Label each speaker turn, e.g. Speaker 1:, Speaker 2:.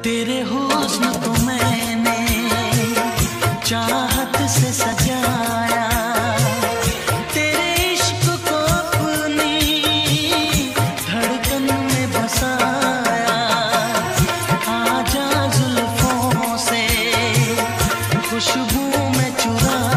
Speaker 1: तेरे हुस्न को मैंने चाहत से सजाया, तेरे इश्क को अपनी धड़कन में बसाया। आजा जुल्फों से खुशबू में चुरा